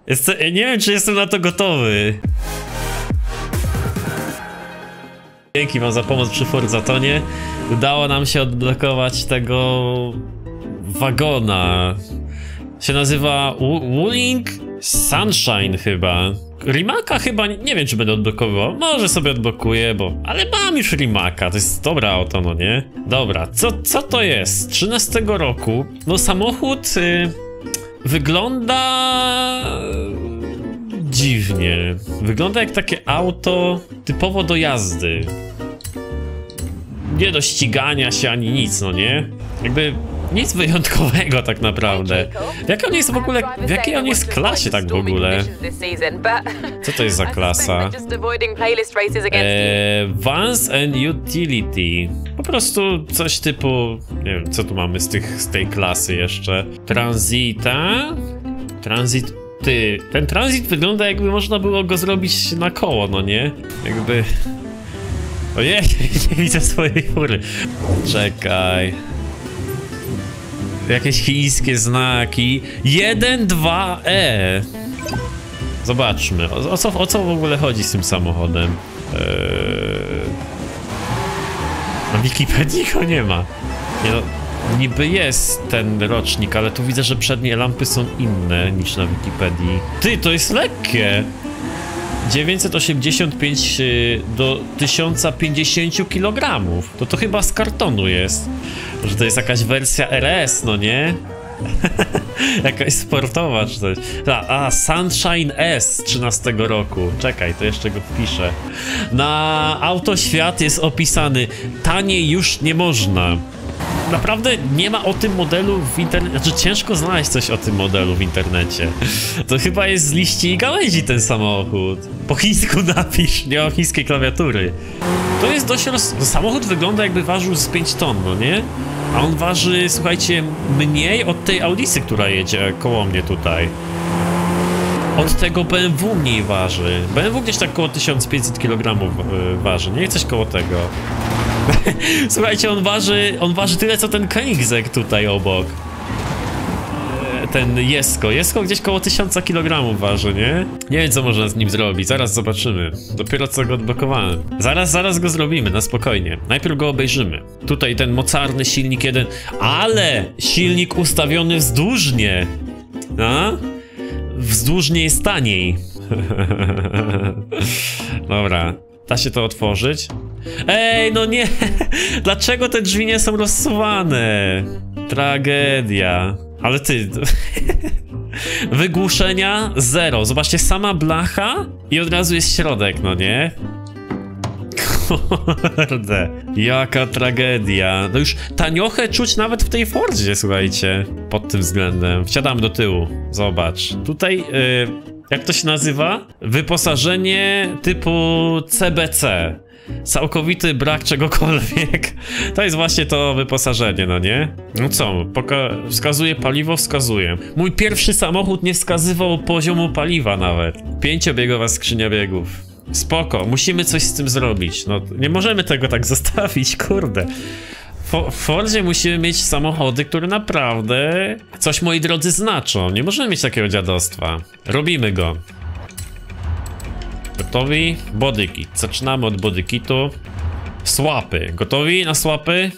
Nie wiem, czy jestem na to gotowy. Dzięki wam za pomoc przy Forzatonie. Udało nam się odblokować tego wagona. Się nazywa Wuling Sunshine chyba. Rimaka chyba, nie wiem czy będę odblokowywał. Może sobie odblokuję, ale mam już Rimaka, to jest dobre auto, no nie? Dobra, co to jest? 13 roku. No samochód wygląda dziwnie. Wygląda jak takie auto typowo do jazdy. Nie do ścigania się ani nic, no nie? Jakby nic wyjątkowego tak naprawdę. W jakiej on jest klasie tak w ogóle? Co to jest za klasa? Vans and Utility. Po prostu coś typu... Nie wiem, co tu mamy z tej klasy jeszcze. Transita. Transit... Ten transit wygląda jakby można było go zrobić na koło, no nie? Jakby... Ojej, nie widzę swojej fury. Czekaj. Jakieś chińskie znaki. 1, 2, E. Zobaczmy. O co w ogóle chodzi z tym samochodem? Na Wikipedii go nie ma. Nie no, niby jest ten rocznik, ale tu widzę, że przednie lampy są inne niż na Wikipedii. Ty, to jest lekkie! 985 do 1050 kg. To chyba z kartonu jest. Że to jest jakaś wersja RS, no nie? Jakaś sportowa czy coś. Sunshine S 13 roku. Czekaj, to jeszcze go wpiszę. Na Autoświat jest opisany: taniej już nie można. Naprawdę nie ma o tym modelu w internecie. Znaczy ciężko znaleźć coś o tym modelu w internecie. To chyba jest z liści i gałęzi ten samochód. Po chińsku napisz, nie o chińskiej klawiatury. To jest dość samochód wygląda jakby ważył z 5 ton, no nie? A on waży, słuchajcie, mniej od tej Audisy, która jedzie koło mnie tutaj. Od tego BMW mniej waży. BMW gdzieś tak koło 1500 kg waży, nie? Coś koło tego. Słuchajcie, on waży tyle co ten Koenigsegg tutaj obok. Ten Jesko gdzieś koło 1000 kg waży, nie? Nie wiem co można z nim zrobić, zaraz zobaczymy. Dopiero co go odblokowałem. Zaraz go zrobimy, na spokojnie. Najpierw go obejrzymy. Tutaj ten mocarny silnik jeden, ale silnik ustawiony wzdłużnie. A? Wzdłużnie jest taniej. Dobra. Da się to otworzyć? Ej, no nie! Dlaczego te drzwi nie są rozsuwane? Tragedia. Ale ty... Wygłuszenia 0. Zobaczcie, sama blacha i od razu jest środek, no nie? Kurde. Jaka tragedia. No już taniochę czuć nawet w tej Fordzie, słuchajcie. Pod tym względem. Wsiadamy do tyłu. Zobacz. Tutaj... jak to się nazywa? Wyposażenie typu CBC. Całkowity brak czegokolwiek. To jest właśnie to wyposażenie, no nie? No co? Wskazuje paliwo? Wskazuje. Mój pierwszy samochód nie wskazywał poziomu paliwa nawet. 5-biegowa skrzynia biegów. Spoko, musimy coś z tym zrobić. No, nie możemy tego tak zostawić, kurde. W Fordzie musimy mieć samochody, które naprawdę coś, moi drodzy, znaczą. Nie możemy mieć takiego dziadostwa. Robimy go. Gotowi? Bodykit. Zaczynamy od bodykitu. Swapy. Gotowi na swapy?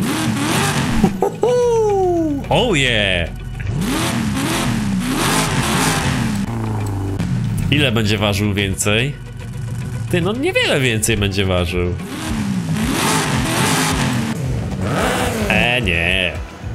Oh yeah! Ile będzie ważył więcej? Ty, no niewiele więcej będzie ważył. Nie.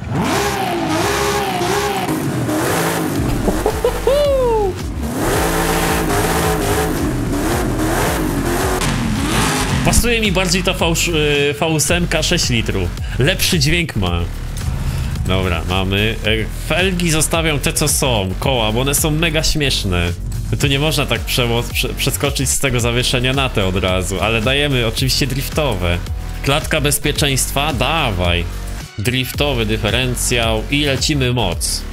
Pasuje mi bardziej ta V8 6 litrów. Lepszy dźwięk ma. Dobra, mamy. Felgi zostawiam te co są, koła, bo one są mega śmieszne. Tu nie można tak przeskoczyć z tego zawieszenia na te od razu, ale dajemy oczywiście driftowe. Klatka bezpieczeństwa, dawaj. Driftowy dyferencjał i lecimy moc.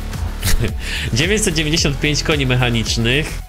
995 koni mechanicznych,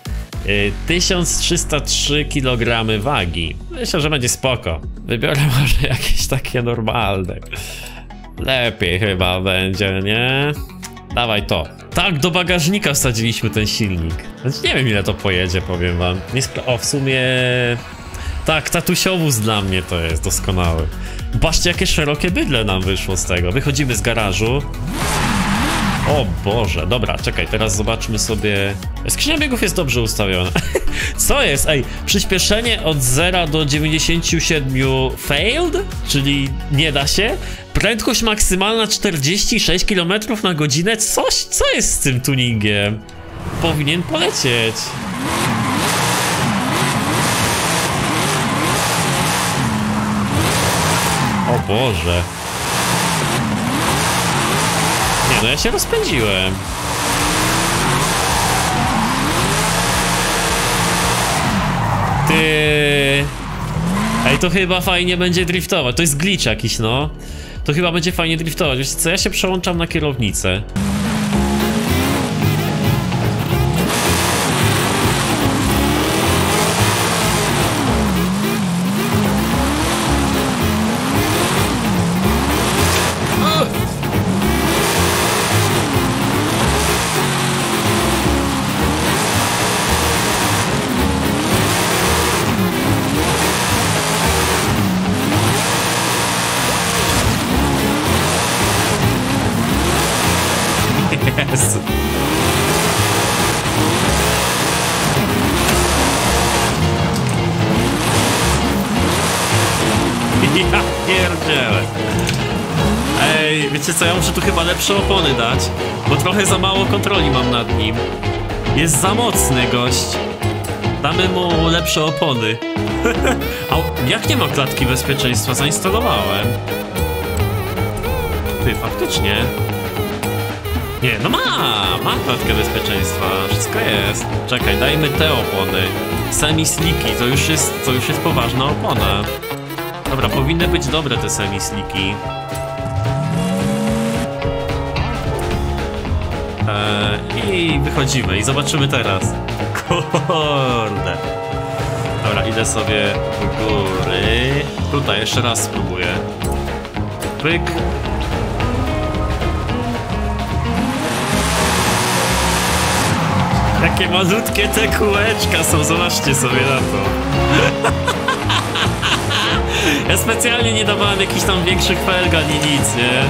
1303 kg wagi. Myślę, że będzie spoko. Wybiorę może jakieś takie normalne. Lepiej chyba będzie, nie? Dawaj to. Tak, do bagażnika wsadziliśmy ten silnik. Więc nie wiem, ile to pojedzie, powiem wam. O, w sumie... Tak, tatusiowóz dla mnie to jest doskonały. Patrzcie, jakie szerokie bydle nam wyszło z tego. Wychodzimy z garażu. O Boże, dobra, czekaj, teraz zobaczmy sobie... Skrzynia biegów jest dobrze ustawiona. Co jest? Ej, przyspieszenie od 0 do 97 failed? Czyli nie da się? Prędkość maksymalna 46 km na godzinę? Co jest z tym tuningiem? Powinien polecieć. O Boże. Nie, no ja się rozpędziłem. Ty. Ej, to chyba fajnie będzie driftować. To jest glitch jakiś, no. To chyba będzie fajnie driftować. Wiesz co, ja się przełączam na kierownicę. Yes. Ja pierdzielę. Ej, wiecie co, ja muszę tu chyba lepsze opony dać, bo trochę za mało kontroli mam nad nim. Jest za mocny gość. Damy mu lepsze opony. A jak nie ma klatki bezpieczeństwa? Zainstalowałem. Ty, faktycznie. Nie, no ma klatkę bezpieczeństwa, wszystko jest. Czekaj, dajmy te opony. Semi-sliki, to już jest poważna opona. Dobra, powinny być dobre te semi-sliki. I wychodzimy i zobaczymy teraz. Kurde. Dobra, idę sobie w góry. Tutaj jeszcze raz spróbuję. Pyk. Jakie malutkie te kółeczka są, zobaczcie sobie na to. Ja specjalnie nie dawałem jakichś tam większych felg ani nic, nie?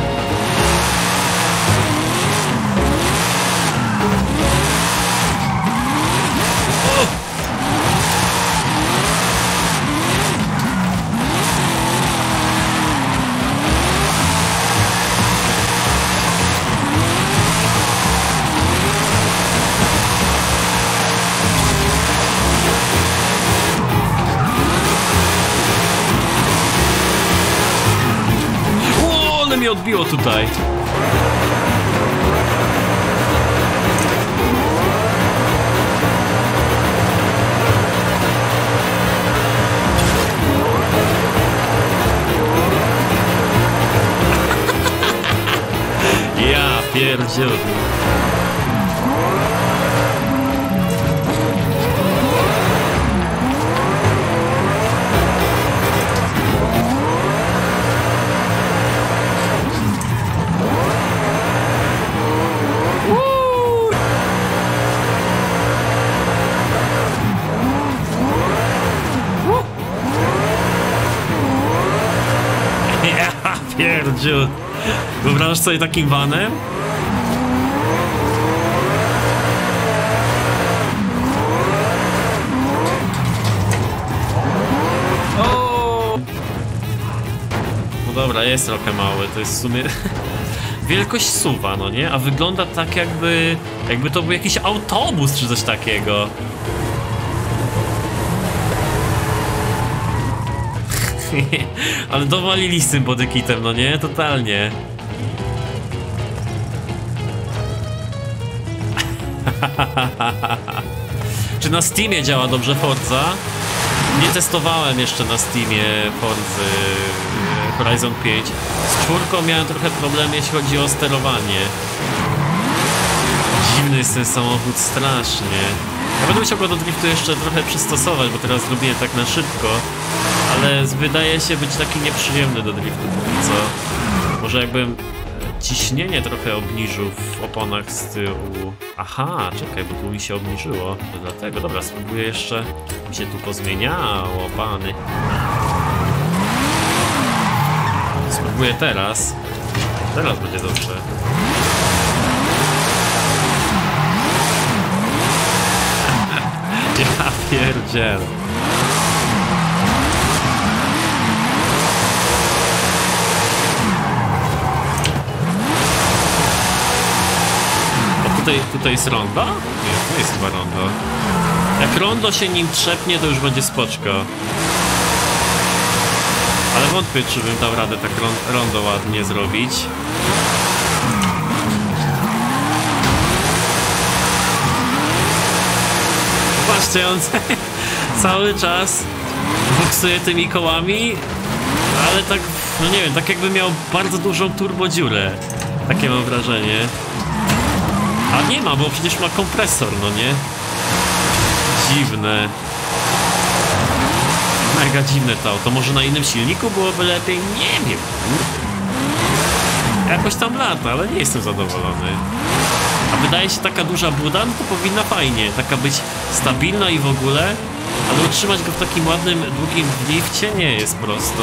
Mi odbiło tutaj. Ja pierdzielę. Pierdziu. Wyobrażasz sobie takim vanem? O! No dobra, jest trochę mały, to jest w sumie wielkość SUV-a, no nie? A wygląda tak jakby to był jakiś autobus czy coś takiego. Ale dowalili z tym bodykitem, no nie? Totalnie. Czy na Steamie działa dobrze Forza? Nie testowałem jeszcze na Steamie Forzy Horizon 5. Z 4 miałem trochę problem, jeśli chodzi o sterowanie. Dziwny jest ten samochód, strasznie. Ja będę musiał go do driftu jeszcze trochę przystosować, bo teraz zrobiłem tak na szybko. Ale wydaje się być taki nieprzyjemny do driftu, co? Może jakbym ciśnienie trochę obniżył w oponach z tyłu. Aha, czekaj, bo tu mi się obniżyło. To dlatego, dobra, spróbuję jeszcze. Mi się tu pozmieniało, pany. Spróbuję teraz. Teraz będzie dobrze. Ja pierdzielę. Tutaj jest rondo? Nie, to jest chyba rondo. Jak rondo się nim trzepnie, to już będzie spoczko. Ale wątpię, czy bym dał radę tak rondo ładnie zrobić. Patrzcie, on cały czas buksuje tymi kołami, ale tak, no nie wiem, tak jakby miał bardzo dużą turbodziurę. Takie mam wrażenie. A nie ma, bo przecież ma kompresor, no nie? Dziwne. Mega dziwne to auto. Może na innym silniku byłoby lepiej? Nie wiem. Jakoś tam lata, ale nie jestem zadowolony. A wydaje się taka duża buda, no to powinna fajnie. Taka być stabilna i w ogóle. Ale utrzymać go w takim ładnym, długim lifcie nie jest prosto.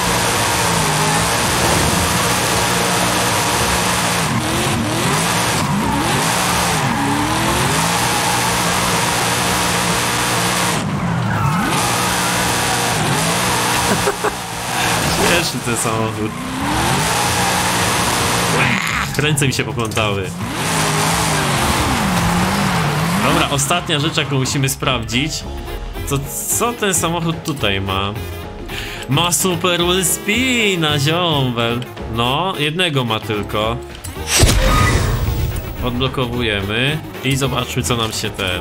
Śmieszny ten samochód. Ręce mi się poplątały. Dobra, ostatnia rzecz, jaką musimy sprawdzić. To co ten samochód tutaj ma? Ma super wheel spina, ziombel. No, jednego ma tylko. Odblokowujemy i zobaczmy, co nam się ten...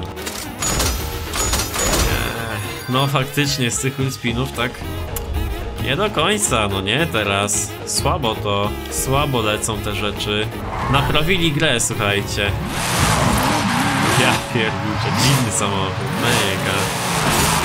No faktycznie z tych wheel spinów tak nie do końca, no nie teraz. Słabo to, słabo lecą te rzeczy. Naprawili grę, słuchajcie. Ja pierdzielę, dziwny samochód, mega.